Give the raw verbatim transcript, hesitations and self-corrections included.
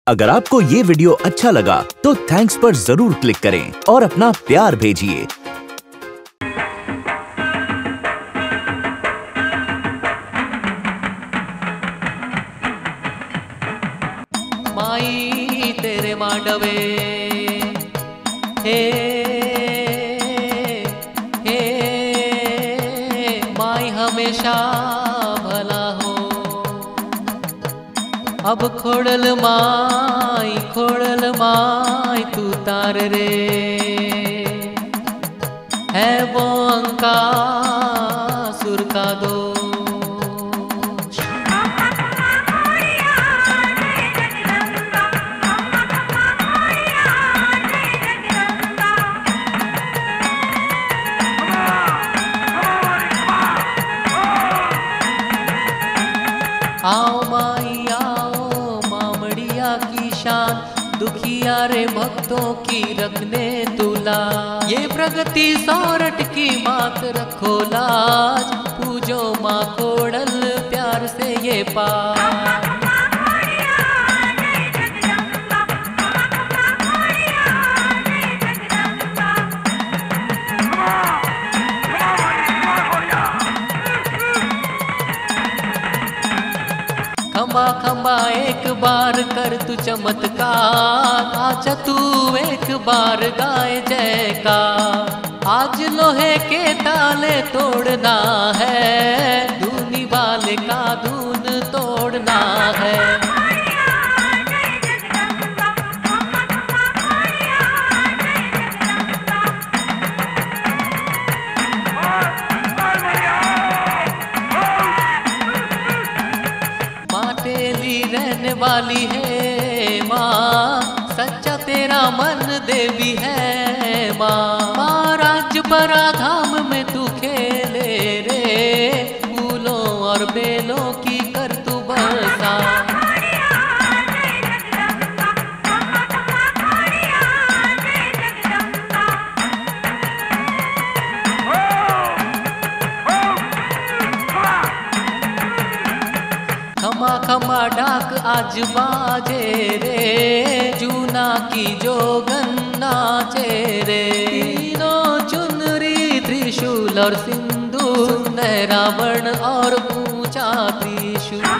अगर आपको ये वीडियो अच्छा लगा तो थैंक्स पर जरूर क्लिक करें और अपना प्यार भेजिए। माई तेरे मांडवे हे हे माई हमेशा भला हो। अब खोड़ल माई खोड़ल माई तू तार रे है वो अंका सुर का दो। आओ माई आओ मामड़िया की शान दुखिया रे भक्तों की रखने तुला। ये प्रगति सौरठ की मात रखो लाज पूजो माँ खोड़ल प्यार से ये पार। खम्बा खम्बा एक बार कर तू चमत्कार आजा तू एक बार गाए जयकार। आज लोहे के ताले तोड़ना है धूनी वाले का धून तोड़ना है। रहने वाली है माँ सच्चा तेरा मन देवी है माँ। माँ राज्य बड़ा धाम में तू खेले रे फूलों और बेलों की कर तू बरसा। खमा खमा डाक आज बाजे रे जूना की जोगन नाचे रे। तीनों चुनरी त्रिशूल और सिंदूर रावण और ऊंचा त्रिशूल।